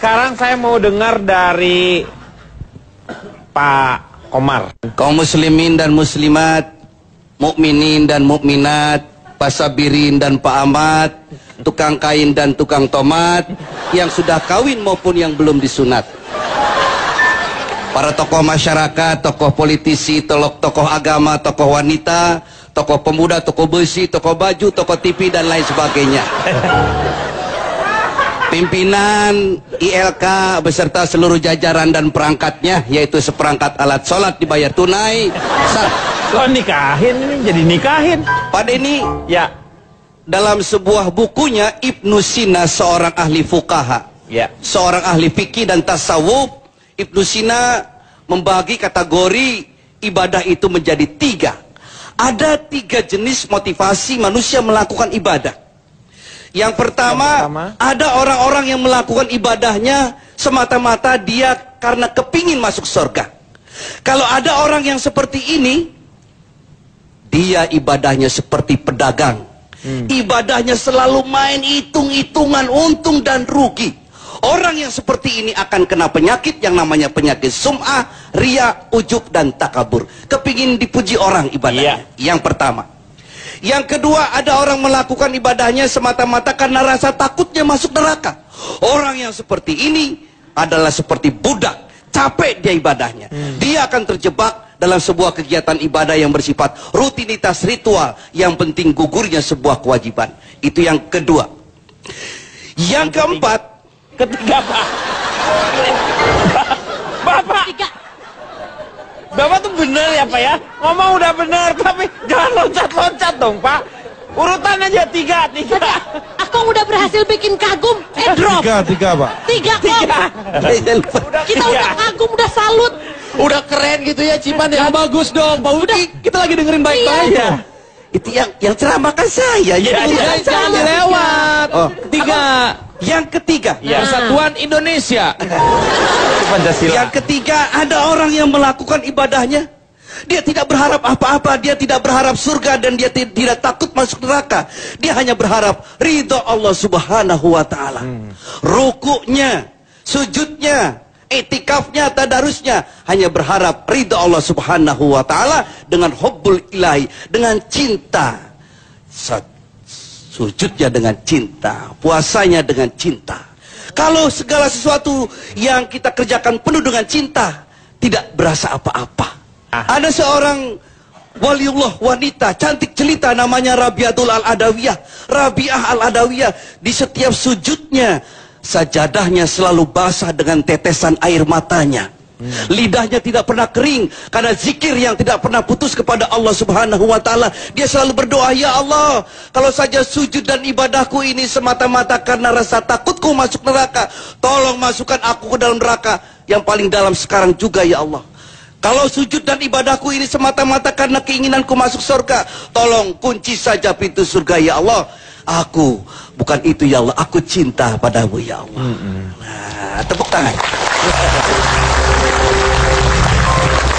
sekarang saya mau dengar dari Pak Komar. Kaum muslimin dan muslimat, mukminin dan mukminat, pasabirin dan Pak Ahmad, tukang kain dan tukang tomat, yang sudah kawin maupun yang belum disunat. Para tokoh masyarakat, tokoh politisi, tokoh agama, tokoh wanita, tokoh pemuda, tokoh besi, tokoh baju, tokoh TV dan lain sebagainya. Pimpinan ILK beserta seluruh jajaran dan perangkatnya, yaitu seperangkat alat sholat dibayar tunai. Lo nikahin ini, jadi nikahin. Pak Denny, Ya. dalam sebuah bukunya Ibnu Sina, seorang ahli fuqaha, Ya. seorang ahli fikih dan tasawuf, Ibnu Sina membagi kategori ibadah itu menjadi 3. Ada 3 jenis motivasi manusia melakukan ibadah. Yang pertama, ada orang-orang yang melakukan ibadahnya semata-mata dia karena kepingin masuk surga. Kalau ada orang yang seperti ini, dia ibadahnya seperti pedagang. Ibadahnya selalu main hitung-hitungan untung dan rugi. Orang yang seperti ini akan kena penyakit yang namanya penyakit sum'ah, riya, ujub, dan takabur. Kepingin dipuji orang ibadahnya. Yang pertama. Yang kedua, ada orang melakukan ibadahnya semata-mata karena rasa takutnya masuk neraka. Orang yang seperti ini adalah seperti budak, capek dia ibadahnya. Dia akan terjebak dalam sebuah kegiatan ibadah yang bersifat rutinitas ritual, yang penting gugurnya sebuah kewajiban. Itu yang kedua. Yang keempat, Ketiga, Pak. Bapak. Bapak tuh bener ya, Pak ya? Ngomong udah bener, tapi jangan loncat-loncat dong, Pak. Urutan aja 3. Akong udah berhasil bikin kagum. Drop. 3, Pak. 3 kok. Kita udah kagum, udah salut. udah keren gitu ya Cipan ya. Bagus dong, Pak Uki. Kita lagi dengerin baik-baik. Iya. Itu yang ceramah kan saya. Jangan dilewat. 3. Yang ketiga, Persatuan Indonesia. Pancasila. Yang ketiga, ada orang yang melakukan ibadahnya. Dia tidak berharap apa-apa, dia tidak berharap surga, dan dia tidak takut masuk neraka. Dia hanya berharap ridho Allah Subhanahu wa Ta'ala. Rukuknya, sujudnya, itikafnya, tadarusnya, hanya berharap ridho Allah Subhanahu wa Ta'ala dengan hubbul ilahi, dengan cinta. Sujudnya dengan cinta, puasanya dengan cinta. Kalau segala sesuatu yang kita kerjakan penuh dengan cinta, tidak berasa apa-apa. Ada seorang waliullah wanita cantik jelita namanya Rabi'atul Al-Adawiyah. Rabi'ah Al-Adawiyah, di setiap sujudnya sajadahnya selalu basah dengan tetesan air matanya. Lidahnya tidak pernah kering karena zikir yang tidak pernah putus kepada Allah Subhanahu wa Ta'ala. Dia selalu berdoa, ya Allah, kalau saja sujud dan ibadahku ini semata-mata karena rasa takutku masuk neraka, tolong masukkan aku ke dalam neraka yang paling dalam sekarang juga ya Allah. Kalau sujud dan ibadahku ini semata-mata karena keinginanku masuk surga, tolong kunci saja pintu surga ya Allah. Aku bukan itu ya Allah, aku cinta padamu ya Allah. Nah, tepuk tangan.